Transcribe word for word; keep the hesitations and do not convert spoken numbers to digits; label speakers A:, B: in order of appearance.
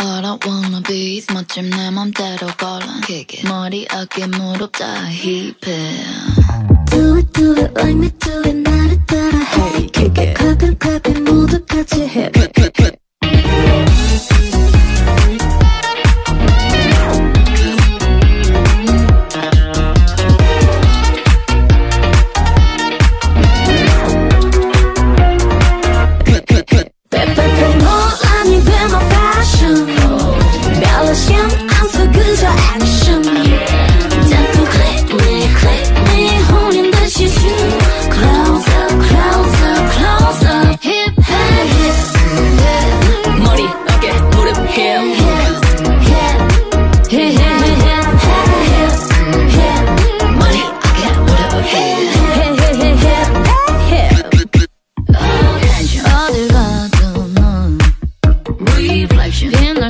A: All I wanna be is 멋짐 내 맘대로 골라 머리 어깨 무릎 다 힙해
B: Do it do it like me do it 나를 따라 해 Kick it clap it clap it 모두 같이 해
A: 어딜 가도 넌 reflection